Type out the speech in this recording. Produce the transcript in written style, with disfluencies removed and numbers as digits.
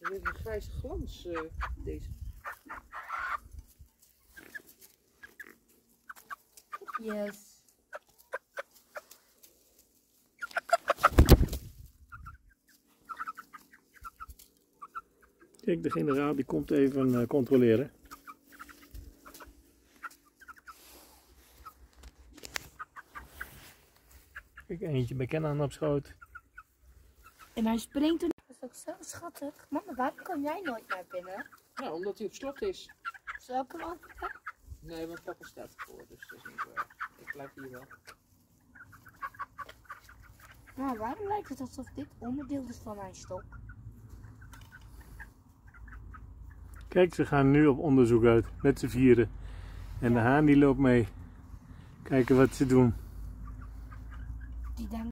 Het heeft een grijze glans, deze. Yes. Kijk, de generaal die komt even controleren. Kijk, eentje bij Kenan op schoot. En hij springt er. Dat is ook zo schattig. Mama, waarom kom jij nooit naar binnen? Nou, omdat hij op slot is. Zal ik hem oppakken? Nee, want papa staat ervoor, dus dat is niet waar. Ik blijf hier wel. Maar waarom lijkt het alsof dit onderdeel is van mijn stok? Kijk, ze gaan nu op onderzoek uit met z'n vieren. En de haan die loopt mee. Kijken wat ze doen. Die denkt